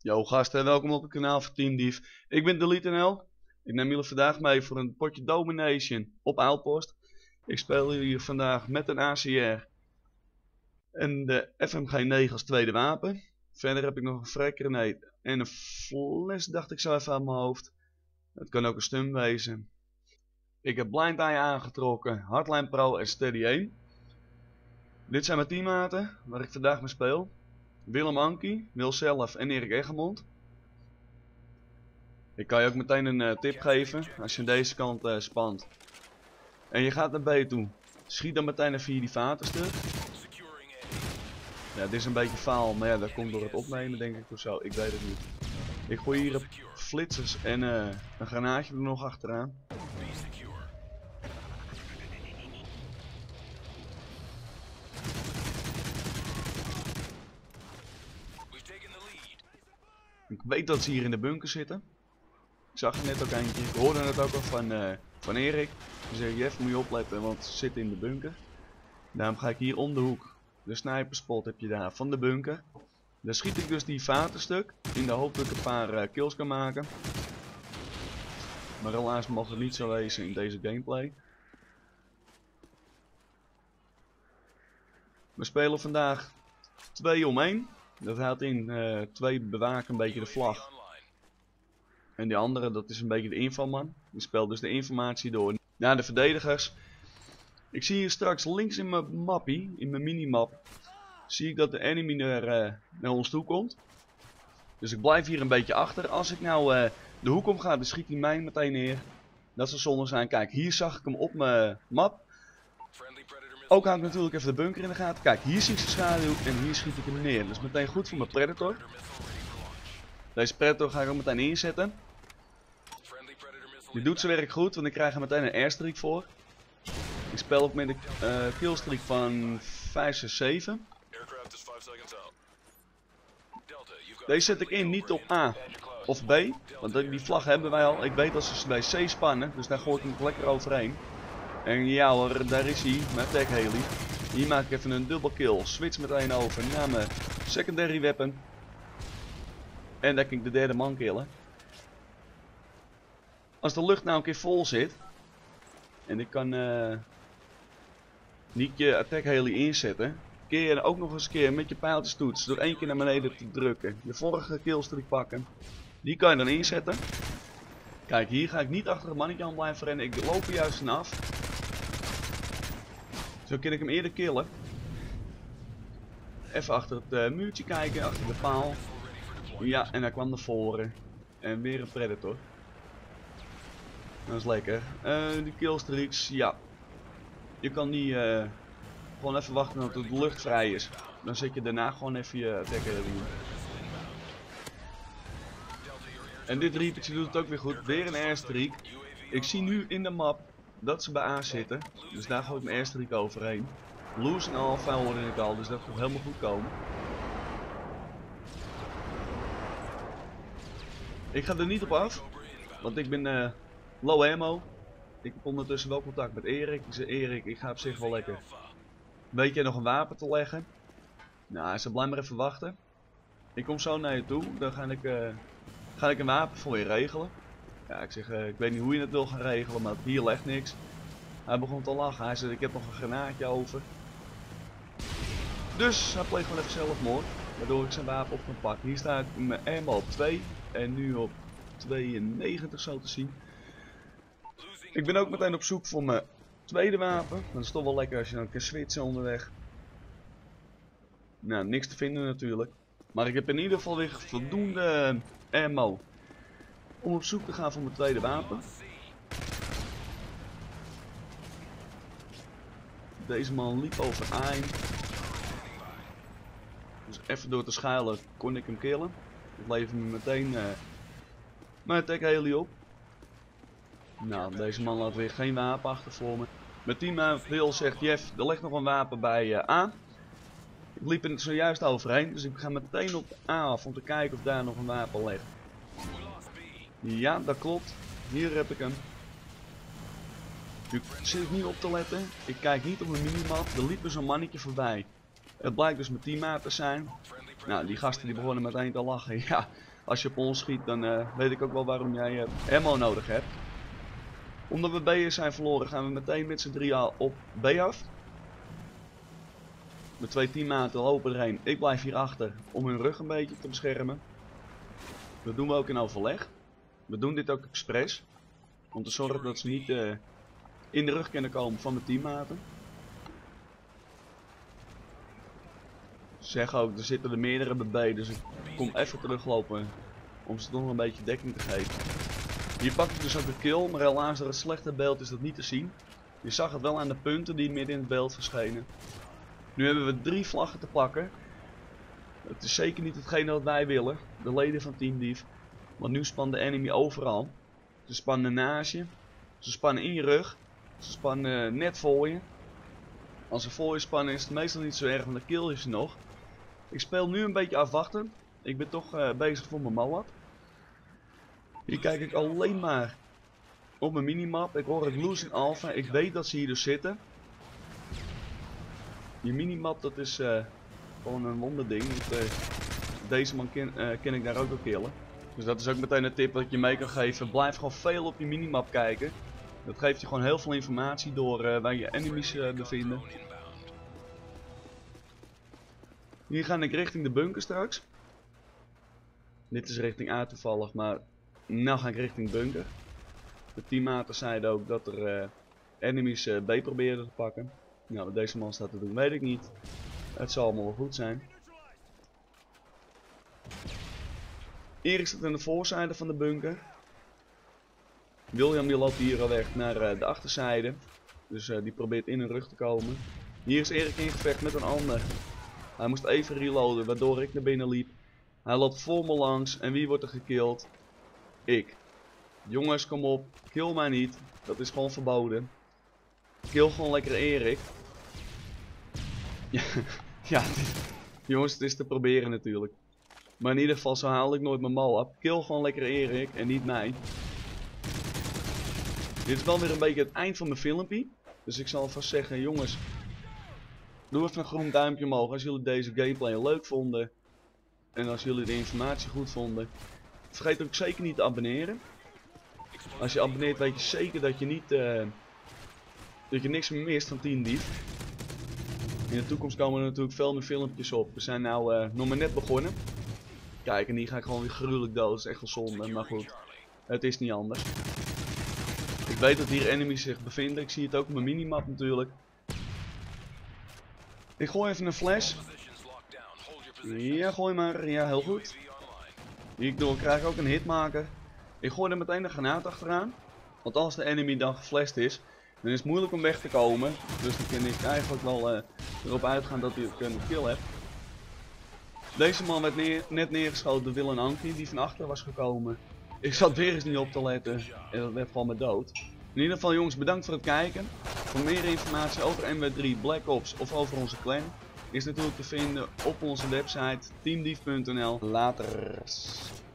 Yo gasten, welkom op het kanaal van Team Dief. Ik ben DeleteNL. Ik neem jullie vandaag mee voor een potje Domination op Outpost. Ik speel hier vandaag met een ACR en de FMG9 als tweede wapen. Verder heb ik nog een frag-grenade en een fles, dacht ik zo even aan mijn hoofd. Het kan ook een stun wezen. Ik heb Blind Eye aangetrokken, Hardline Pro en Steady Aim. Dit zijn mijn teammaten waar ik vandaag mee speel. Willem Ankie, Wil Zelf en Erik Eggermond. Ik kan je ook meteen een tip geven als je aan deze kant spant. En je gaat naar B toe. Schiet dan meteen even die vaterstuk. Ja, dit is een beetje faal, maar ja, dat komt door het opnemen denk ik of zo. Ik weet het niet. Ik gooi hier flitsers en een granaatje er nog achteraan. Ik weet dat ze hier in de bunker zitten. Ik zag er net ook eentje. Ik hoorde het ook al van Erik. Die zei, Jeff moet je opletten, want ze zitten in de bunker. Daarom ga ik hier om de hoek. De sniperspot heb je daar van de bunker. Daar schiet ik dus die vaterstuk. In de hoop dat ik een paar kills kan maken. Maar helaas mag het niet zo wezen in deze gameplay. We spelen vandaag 2 om 1. Dat houdt in 2 bewaken een beetje de vlag. En die andere, dat is een beetje de invalman. Die speelt dus de informatie door naar de verdedigers. Ik zie hier straks links in mijn mappie, in mijn minimap, zie ik dat de enemy naar ons toe komt. Dus ik blijf hier een beetje achter. Als ik nou de hoek om ga, dan schiet hij mij meteen neer. Dat zou zonde zijn. Kijk, hier zag ik hem op mijn map. Ook hou ik natuurlijk even de bunker in de gaten. Kijk, hier zie ik zijn schaduw en hier schiet ik hem neer. Dat is meteen goed voor mijn Predator. Deze Predator ga ik ook meteen inzetten. Die doet zijn werk goed, want ik krijg er meteen een airstreak voor. Ik speel ook met een killstreak van 5, 6, 7. Deze zet ik in niet op A of B, want die vlag hebben wij al. Ik weet dat ze bij C spannen, dus daar gooi ik hem lekker overheen. En ja hoor, daar is hij, mijn tech heli. Hier maak ik even een dubbel kill, switch meteen over naar mijn secondary weapon. En dan kan ik de derde man killen. Als de lucht nou een keer vol zit en ik kan niet je attack heli inzetten, kun je ook nog eens een keer met je pijltjestoets door 1 keer naar beneden te drukken, je vorige killstreak pakken. Die kan je dan inzetten. Kijk, hier ga ik niet achter het mannetje aan blijven rennen, ik loop er juist vanaf. Zo kan ik hem eerder killen. Even achter het muurtje kijken, achter de paal. Ja, en hij kwam naar voren. En weer een Predator. Dat is lekker. Die killstreaks, ja. Je kan die gewoon even wachten tot de lucht vrij is. Dan zet je daarna gewoon even je attacker erin. En dit reapertje doet het ook weer goed. Weer een airstreak. Ik zie nu in de map dat ze bij A zitten. Dus daar gooi ik mijn airstreak overheen. Loose en alpha hoorde ik al, dus dat gaat helemaal goed komen. Ik ga er niet op af, want ik ben low ammo. Ik heb ondertussen wel contact met Erik. Ik zei, Erik, ik ga op zich wel lekker. Weet jij nog een wapen te leggen? Nou, hij zei, blijf maar even wachten. Ik kom zo naar je toe, dan ga ik een wapen voor je regelen. Ja, ik zeg, ik weet niet hoe je het wil gaan regelen, maar hier ligt niks. Hij begon te lachen, hij zei, ik heb nog een granaatje over. Dus hij pleegt gewoon even zelfmoord, waardoor ik zijn wapen op kan pakken. Hier staat mijn ammo op 2 en nu op 92 zo te zien. Ik ben ook meteen op zoek voor mijn tweede wapen. Dat is toch wel lekker als je dan kan switchen onderweg. Nou, niks te vinden natuurlijk. Maar ik heb in ieder geval weer voldoende ammo om op zoek te gaan voor mijn tweede wapen. Deze man liep over A. Dus even door te schuilen kon ik hem killen. Ik leverde me meteen mijn attack heli op. Nou, deze man laat weer geen wapen achter voor me. Mijn teammaat Wil zegt, Jeff, er ligt nog een wapen bij A. Ik liep er zojuist overheen, dus ik ga meteen op A af om te kijken of daar nog een wapen ligt. Ja, dat klopt. Hier heb ik hem. Nu zit ik niet op te letten. Ik kijk niet op mijn minimap. Er liep dus een mannetje voorbij. Het blijkt dus mijn teammaat te zijn. Nou, die gasten die begonnen meteen te lachen. Ja, Als je op ons schiet, dan weet ik ook wel waarom jij ammo nodig hebt. Omdat we B'ers zijn verloren, gaan we meteen met z'n drieën op B af. De 2 teammaten lopen erheen. Ik blijf hier achter om hun rug een beetje te beschermen. Dat doen we ook in overleg. We doen dit ook expres. Om te zorgen dat ze niet in de rug kunnen komen van mijn teammaten. Zeg ook, er zitten er meerdere bij, dus ik kom even teruglopen om ze toch nog een beetje dekking te geven. Hier pak ik dus ook de kill, maar helaas door het slechte beeld is dat niet te zien. Je zag het wel aan de punten die midden in het beeld verschenen. Nu hebben we 3 vlaggen te pakken. Het is zeker niet hetgene wat wij willen, de leden van Team Dief. Want nu spant de enemy overal. Ze spannen naast je, ze spannen in je rug, ze spannen net voor je. Als ze voor je spannen is het meestal niet zo erg, want dan kill je ze nog. Ik speel nu een beetje afwachten. Ik ben toch bezig voor mijn Moab. Hier kijk ik alleen maar op mijn minimap. Ik hoor het Losing Alpha. Ik weet dat ze hier dus zitten. Je minimap, dat is gewoon een wonderding. Deze man ken ik daar ook wel killen. Dus dat is ook meteen een tip dat ik je mee kan geven. Blijf gewoon veel op je minimap kijken. Dat geeft je gewoon heel veel informatie door waar je enemies bevinden. Hier ga ik richting de bunker straks. Dit is richting A toevallig, maar nou ga ik richting bunker. De teammaten zeiden ook dat er enemies B probeerden te pakken. Nou, wat deze man staat te doen weet ik niet. Het zal allemaal wel goed zijn. Erik staat aan de voorzijde van de bunker. William die loopt hier al weg naar de achterzijde. Dus die probeert in hun rug te komen. Hier is Erik in gevecht met een ander. Hij moest even reloaden waardoor ik naar binnen liep. Hij loopt voor me langs en wie wordt er gekilld? Ik. Jongens, kom op. Kill mij niet. Dat is gewoon verboden. Kill gewoon lekker Erik. Ja, jongens, het is te proberen natuurlijk. Maar in ieder geval zo haal ik nooit mijn Moab. Kill gewoon lekker Erik en niet mij. Dit is wel weer een beetje het eind van mijn filmpje. Dus ik zal vast zeggen, jongens. Doe even een groen duimpje omhoog als jullie deze gameplay leuk vonden. En als jullie de informatie goed vonden. Vergeet ook zeker niet te abonneren. Als je abonneert weet je zeker dat je niet dat je niks meer mist van Team Dief. In de toekomst komen er natuurlijk veel meer filmpjes op. We zijn nou nog maar net begonnen. Kijk, en hier ga ik gewoon weer gruwelijk dood. Dat is echt wel zonde, maar goed. Het is niet anders. Ik weet dat hier enemies zich bevinden. Ik zie het ook op mijn minimap natuurlijk. Ik gooi even een flash. Ja, gooi maar. Ja, heel goed. Hierdoor krijg ik ook een hitmaker. Ik gooi er meteen een granaat achteraan. Want als de enemy dan geflasht is, dan is het moeilijk om weg te komen. Dus dan kan ik eigenlijk wel erop uitgaan dat hij een kill heeft. Deze man werd net neergeschoten door Will en Anki, die van achter was gekomen. Ik zat weer eens niet op te letten en dat werd gewoon me dood. In ieder geval jongens, bedankt voor het kijken. Voor meer informatie over MW3, Black Ops of over onze clan is natuurlijk te vinden op onze website teamdief.nl. Laters.